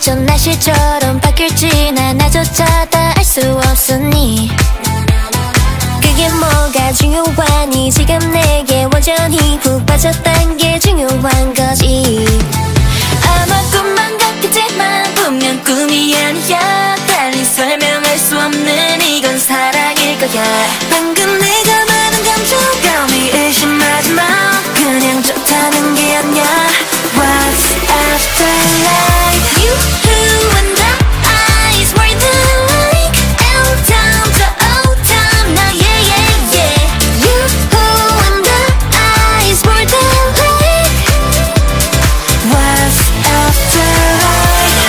어쩜 날씨처럼 바뀔지 나조차 다 알 수 없으니 그게 뭐가 중요하니 지금 내게 완전히 푹 빠졌단 게 중요한 거지 아마 꿈만 같겠지만 분명 꿈이 아니야 달리 설명할 수 없는 이건 사랑일 거야 방금 내가 말한 감정감이 의심하지 마 그냥 좋다는 게 아니야 What's after life You who and I is more than like L down to O down now yeah yeah yeah You who and I is more than like What's after life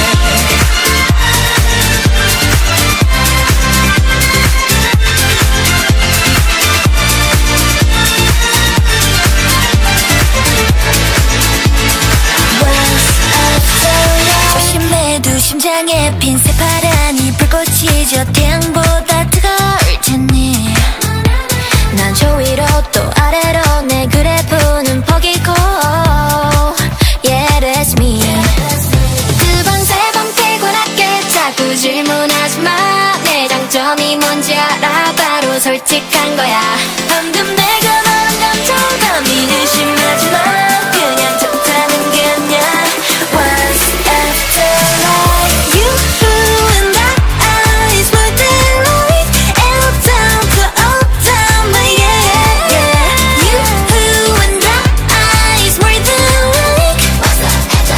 조심해도 심장에 핀 새파란이 불꽃이 저 태양보다 뜨거울 테니 난 저 위로 또 아래로 내 그래프는 포기고 Yeah that's me 두 번 세 번 피곤하게 자꾸 질문하지 마 내 장점이 뭔지 알아 바로 솔직한 거야 방금 내가 말한 감정감이 의심하지 마 그냥 좋다는 게 아니야 What's after life You who and I is more than like L down to O down my yeah yeah You who and I is more than like What's after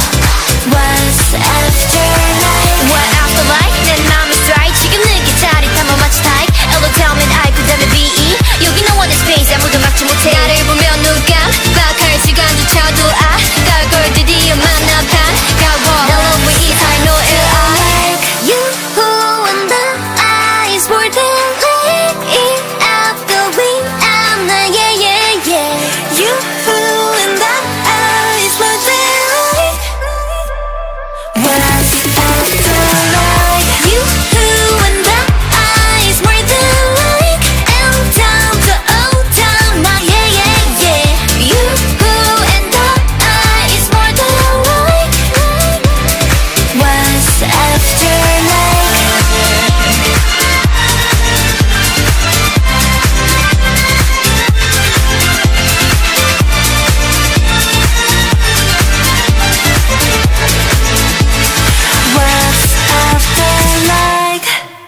life What after life 내 맘은 strike 지금 느끼 짜릿함은 마치 타입 L로 타오면 I 그 다음에 BE 여기 no one is space 아무도 막지 못해 나를 보면 누가 박할 시간조차도 아까울 걸 드디어 만나봐 가워 나 love with it I know it I You who and I is more than like it out going out now yeah yeah yeah You who and I is more than like What's after life You who and I is more than like L down to O down now yeah yeah yeah You who and I is more than like What's after life What's after like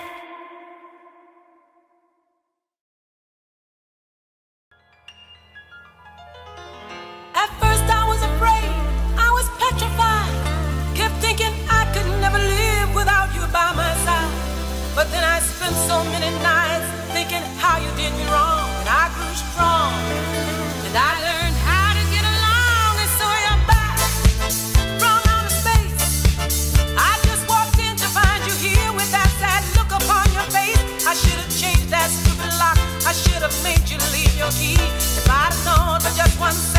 At first I was afraid, I was petrified. Kept thinking I could never live without you by my side. But then I spent so many nights thinking how you did me wrong. And I grew strong, and I learned how to get along. And so you're back from outer space. I just walked in to find you here with that sad look upon your face. I should have changed that stupid lock. I should have made you leave your key. If I'd have known for just 1 second